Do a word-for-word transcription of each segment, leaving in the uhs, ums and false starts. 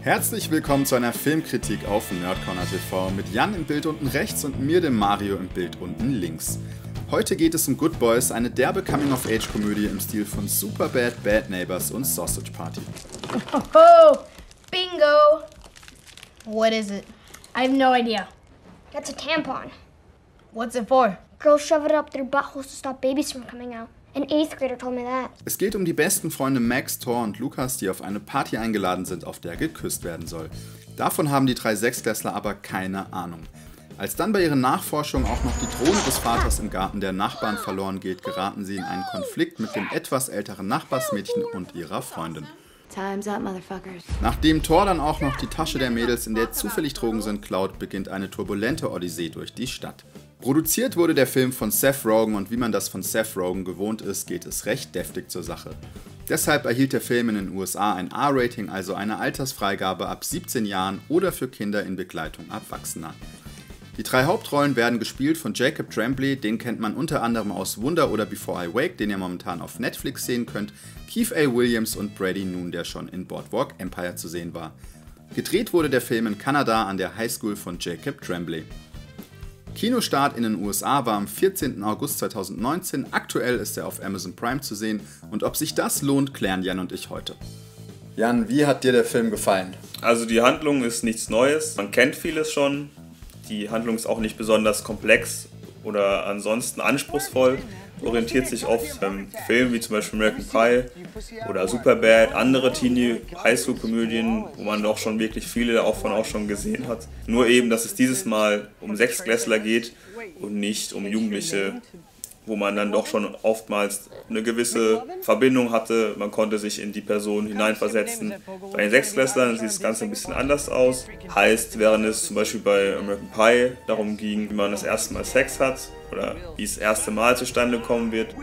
Herzlich willkommen zu einer Filmkritik auf Nerdcorner T V mit Jan im Bild unten rechts und mir, dem Mario, im Bild unten links. Heute geht es um Good Boys, eine derbe Coming-of-Age-Komödie im Stil von Superbad, Bad Neighbors und Sausage Party. Oh, bingo! What is it? I have no idea. That's a tampon. What's it for? Girls shove it up their buttholes to stop babies from coming out. An eighth grader told me that. Es geht um die besten Freunde Max, Thor und Lukas, die auf eine Party eingeladen sind, auf der geküsst werden soll. Davon haben die drei Sechsklässler aber keine Ahnung. Als dann bei ihren Nachforschungen auch noch die Drohne des Vaters im Garten der Nachbarn verloren geht, geraten sie in einen Konflikt mit dem etwas älteren Nachbarsmädchen und ihrer Freundin. Time's up, motherfuckers. Nachdem Thor dann auch noch die Tasche der Mädels, in der zufällig Drogen sind, klaut, beginnt eine turbulente Odyssee durch die Stadt. Produziert wurde der Film von Seth Rogen und wie man das von Seth Rogen gewohnt ist, geht es recht deftig zur Sache. Deshalb erhielt der Film in den U S A ein R-Rating, also eine Altersfreigabe ab siebzehn Jahren oder für Kinder in Begleitung Erwachsener. Die drei Hauptrollen werden gespielt von Jacob Tremblay, den kennt man unter anderem aus Wunder oder Before I Wake, den ihr momentan auf Netflix sehen könnt, Keith A. Williams und Brady Noon, der schon in Boardwalk Empire zu sehen war. Gedreht wurde der Film in Kanada an der Highschool von Jacob Tremblay. Kinostart in den U S A war am vierzehnten August zweitausendneunzehn, aktuell ist er auf Amazon Prime zu sehen und ob sich das lohnt, klären Jan und ich heute. Jan, wie hat dir der Film gefallen? Also die Handlung ist nichts Neues, man kennt vieles schon, die Handlung ist auch nicht besonders komplex oder ansonsten anspruchsvoll, orientiert sich oft an Filmen wie zum Beispiel American Pie oder Superbad, andere Teenie-Highschool-Komödien, wo man doch schon wirklich viele davon auch schon gesehen hat. Nur eben, dass es dieses Mal um Sechsklässler geht und nicht um Jugendliche, wo man dann doch schon oftmals eine gewisse Verbindung hatte. Man konnte sich in die Person hineinversetzen. Bei den Sechsklässlern sieht das Ganze ein bisschen anders aus. Heißt, während es zum Beispiel bei American Pie darum ging, wie man das erste Mal Sex hat oder wie es das erste Mal zustande kommen wird,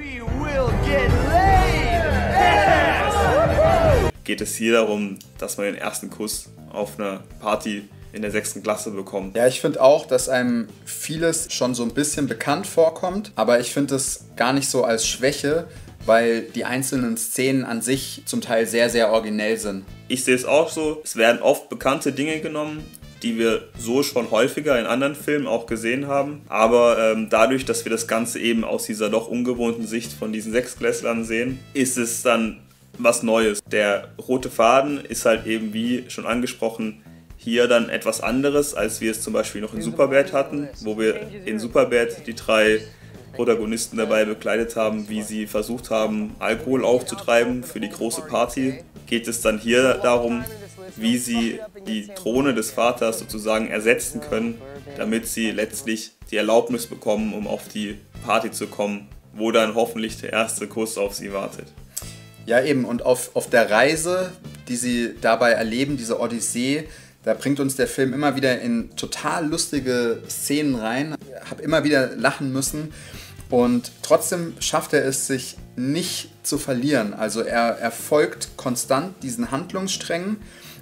geht es hier darum, dass man den ersten Kuss auf einer Party in der sechsten Klasse bekommt. Ja, ich finde auch, dass einem vieles schon so ein bisschen bekannt vorkommt, aber ich finde es gar nicht so als Schwäche, weil die einzelnen Szenen an sich zum Teil sehr, sehr originell sind. Ich sehe es auch so, es werden oft bekannte Dinge genommen, die wir so schon häufiger in anderen Filmen auch gesehen haben, aber ähm, dadurch, dass wir das Ganze eben aus dieser doch ungewohnten Sicht von diesen Sechsklässlern sehen, ist es dann was Neues. Der rote Faden ist halt eben, wie schon angesprochen, hier dann etwas anderes, als wir es zum Beispiel noch in Superbad hatten, wo wir in Superbad die drei Protagonisten dabei begleitet haben, wie sie versucht haben, Alkohol aufzutreiben für die große Party. Geht es dann hier darum, wie sie die Drohne des Vaters sozusagen ersetzen können, damit sie letztlich die Erlaubnis bekommen, um auf die Party zu kommen, wo dann hoffentlich der erste Kuss auf sie wartet. Ja eben, und auf, auf der Reise, die sie dabei erleben, diese Odyssee, da bringt uns der Film immer wieder in total lustige Szenen rein. Ich habe immer wieder lachen müssen und trotzdem schafft er es, sich nicht zu verlieren. Also er, er folgt konstant diesen Handlungssträngen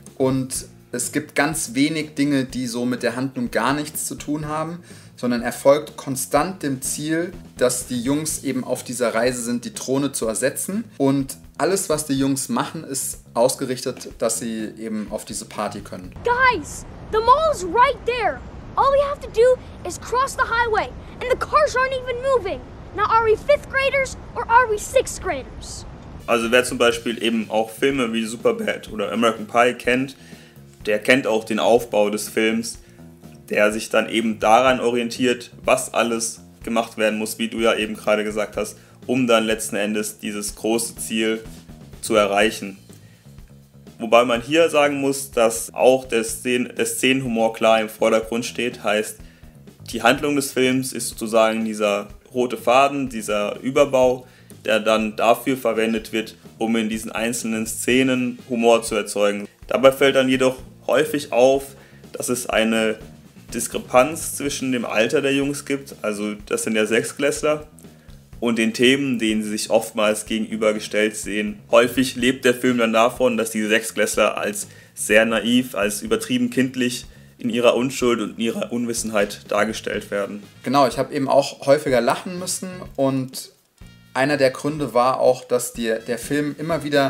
und es gibt ganz wenig Dinge, die so mit der Handlung gar nichts zu tun haben, sondern er folgt konstant dem Ziel, dass die Jungs eben auf dieser Reise sind, die Drohne zu ersetzen. Und alles, was die Jungs machen, ist ausgerichtet, dass sie eben auf diese Party können. Guys, the mall's right there. All we have to do is cross the highway, and the cars aren't even moving. Now, are we fifth graders or are we sixth graders? Also wer zum Beispiel eben auch Filme wie Superbad oder American Pie kennt, der kennt auch den Aufbau des Films, der sich dann eben daran orientiert, was alles gemacht werden muss, wie du ja eben gerade gesagt hast, um dann letzten Endes dieses große Ziel zu erreichen. Wobei man hier sagen muss, dass auch der, Szen- der Szenenhumor klar im Vordergrund steht, heißt, die Handlung des Films ist sozusagen dieser rote Faden, dieser Überbau, der dann dafür verwendet wird, um in diesen einzelnen Szenen Humor zu erzeugen. Dabei fällt dann jedoch häufig auf, dass es eine Diskrepanz zwischen dem Alter der Jungs gibt, also das sind ja Sechsklässler, und den Themen, denen sie sich oftmals gegenübergestellt sehen. Häufig lebt der Film dann davon, dass diese Sechsklässler als sehr naiv, als übertrieben kindlich in ihrer Unschuld und in ihrer Unwissenheit dargestellt werden. Genau, ich habe eben auch häufiger lachen müssen und einer der Gründe war auch, dass die, der Film immer wieder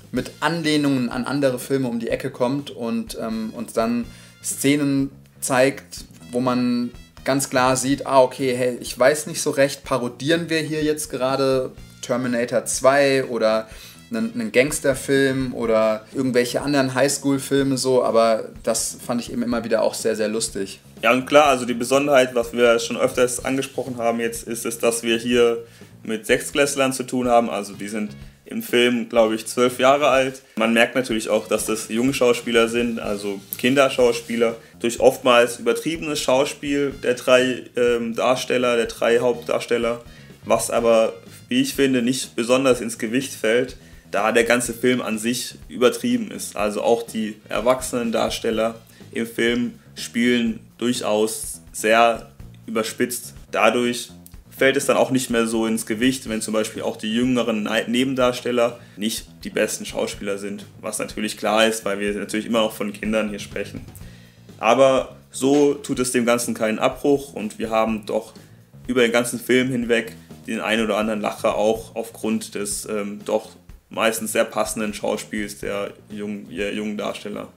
mit Anlehnungen an andere Filme um die Ecke kommt und ähm, uns dann Szenen zeigt, wo man ganz klar sieht, ah okay, hey, ich weiß nicht so recht, parodieren wir hier jetzt gerade Terminator zwei oder einen, einen Gangsterfilm oder irgendwelche anderen Highschool-Filme so, aber das fand ich eben immer wieder auch sehr, sehr lustig. Ja, und klar, also die Besonderheit, was wir schon öfters angesprochen haben jetzt, ist es, dass wir hier mit Sechsklässlern zu tun haben, also die sind im Film, glaube ich, zwölf Jahre alt. Man merkt natürlich auch, dass das junge Schauspieler sind, also Kinderschauspieler. Durch oftmals übertriebenes Schauspiel der drei ähm, Darsteller, der drei Hauptdarsteller, was aber, wie ich finde, nicht besonders ins Gewicht fällt, da der ganze Film an sich übertrieben ist. Also auch die erwachsenen Darsteller im Film spielen durchaus sehr überspitzt. Dadurch fällt es dann auch nicht mehr so ins Gewicht, wenn zum Beispiel auch die jüngeren Nebendarsteller nicht die besten Schauspieler sind. Was natürlich klar ist, weil wir natürlich immer noch von Kindern hier sprechen. Aber so tut es dem Ganzen keinen Abbruch und wir haben doch über den ganzen Film hinweg den einen oder anderen Lacher auch aufgrund des ähm, doch meistens sehr passenden Schauspiels der jungen, der jungen Darsteller.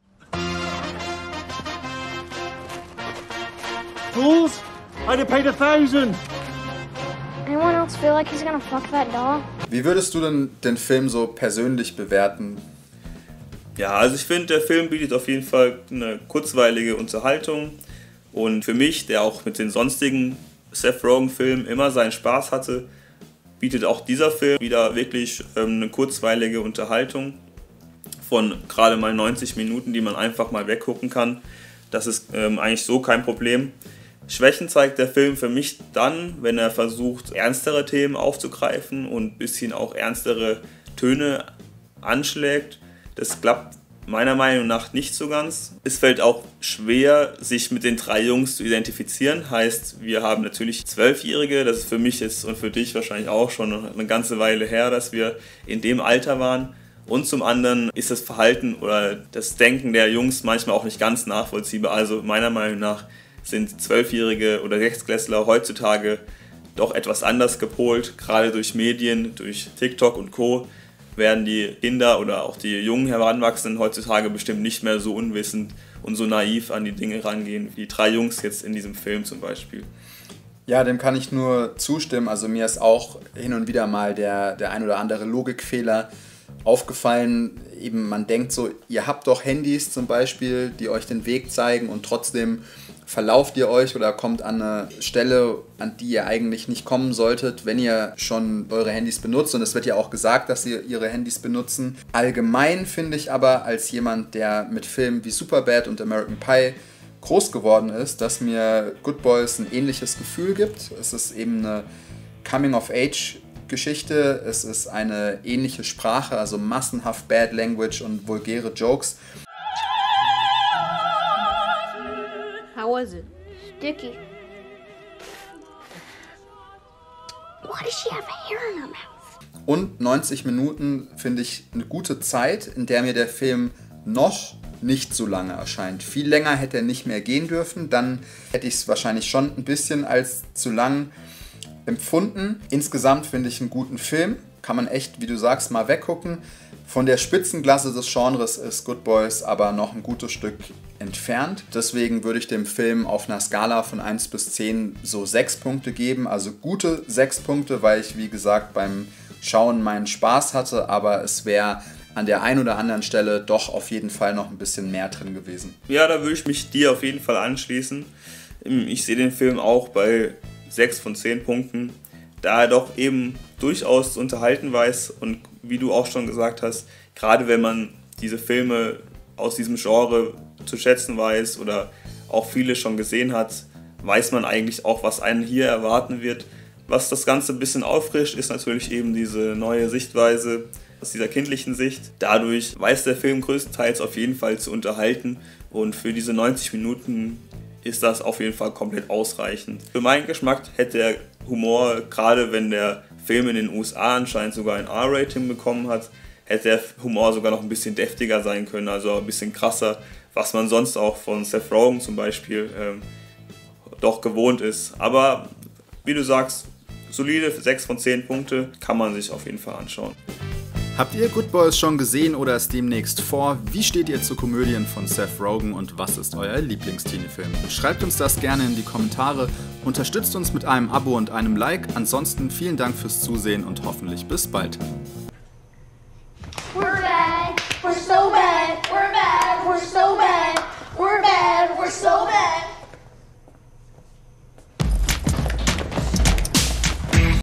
Fools! I'd have paid a thousand! Anyone else feel like he's gonna fuck that doll? Wie würdest du denn den Film so persönlich bewerten? Ja, also ich finde, der Film bietet auf jeden Fall eine kurzweilige Unterhaltung und für mich, der auch mit den sonstigen Seth Rogen-Filmen immer seinen Spaß hatte, bietet auch dieser Film wieder wirklich ähm, eine kurzweilige Unterhaltung von gerade mal neunzig Minuten, die man einfach mal weggucken kann. Das ist ähm, eigentlich so kein Problem. Schwächen zeigt der Film für mich dann, wenn er versucht, ernstere Themen aufzugreifen und ein bisschen auch ernstere Töne anschlägt. Das klappt meiner Meinung nach nicht so ganz. Es fällt auch schwer, sich mit den drei Jungs zu identifizieren. Heißt, wir haben natürlich Zwölfjährige, das ist für mich jetzt und für dich wahrscheinlich auch schon eine ganze Weile her, dass wir in dem Alter waren. Und zum anderen ist das Verhalten oder das Denken der Jungs manchmal auch nicht ganz nachvollziehbar. Also meiner Meinung nach sind Zwölfjährige oder Sechsklässler heutzutage doch etwas anders gepolt. Gerade durch Medien, durch TikTok und Co. werden die Kinder oder auch die jungen Heranwachsenden heutzutage bestimmt nicht mehr so unwissend und so naiv an die Dinge rangehen, wie drei Jungs jetzt in diesem Film zum Beispiel. Ja, dem kann ich nur zustimmen. Also mir ist auch hin und wieder mal der, der ein oder andere Logikfehler aufgefallen. Eben man denkt so, ihr habt doch Handys zum Beispiel, die euch den Weg zeigen und trotzdem verlauft ihr euch oder kommt an eine Stelle, an die ihr eigentlich nicht kommen solltet, wenn ihr schon eure Handys benutzt. Und es wird ja auch gesagt, dass sie ihre Handys benutzen. Allgemein finde ich aber als jemand, der mit Filmen wie Superbad und American Pie groß geworden ist, dass mir Good Boys ein ähnliches Gefühl gibt. Es ist eben eine Coming-of-Age-Geschichte. Es ist eine ähnliche Sprache, also massenhaft Bad Language und vulgäre Jokes. How was it? Sticky. Why does she have hair in her mouth? Und neunzig Minuten finde ich eine gute Zeit, in der mir der Film noch nicht so lange erscheint. Viel länger hätte er nicht mehr gehen dürfen, dann hätte ich es wahrscheinlich schon ein bisschen als zu lang empfunden. Insgesamt finde ich einen guten Film, kann man echt, wie du sagst, mal weggucken. Von der Spitzenklasse des Genres ist Good Boys aber noch ein gutes Stück entfernt. Deswegen würde ich dem Film auf einer Skala von eins bis zehn so sechs Punkte geben. Also gute sechs Punkte, weil ich, wie gesagt, beim Schauen meinen Spaß hatte, aber es wäre an der einen oder anderen Stelle doch auf jeden Fall noch ein bisschen mehr drin gewesen. Ja, da würde ich mich dir auf jeden Fall anschließen. Ich sehe den Film auch bei sechs von zehn Punkten, da er doch eben durchaus zu unterhalten weiß und wie du auch schon gesagt hast, gerade wenn man diese Filme aus diesem Genre zu schätzen weiß oder auch viele schon gesehen hat, weiß man eigentlich auch, was einen hier erwarten wird. Was das Ganze ein bisschen auffrischt, ist natürlich eben diese neue Sichtweise aus dieser kindlichen Sicht. Dadurch weiß der Film größtenteils auf jeden Fall zu unterhalten und für diese neunzig Minuten ist das auf jeden Fall komplett ausreichend. Für meinen Geschmack hätte der Humor, gerade wenn der Film in den U S A anscheinend sogar ein R-Rating bekommen hat, hätte der Humor sogar noch ein bisschen deftiger sein können, also ein bisschen krasser, was man sonst auch von Seth Rogen zum Beispiel ähm, doch gewohnt ist. Aber wie du sagst, solide sechs von zehn Punkte kann man sich auf jeden Fall anschauen. Habt ihr Good Boys schon gesehen oder es demnächst vor? Wie steht ihr zu Komödien von Seth Rogen und was ist euer Lieblingsteenie-Film? Schreibt uns das gerne in die Kommentare, unterstützt uns mit einem Abo und einem Like. Ansonsten vielen Dank fürs Zusehen und hoffentlich bis bald. We're bad. We're so bad. We're bad. We're so bad. We're bad. We're so bad.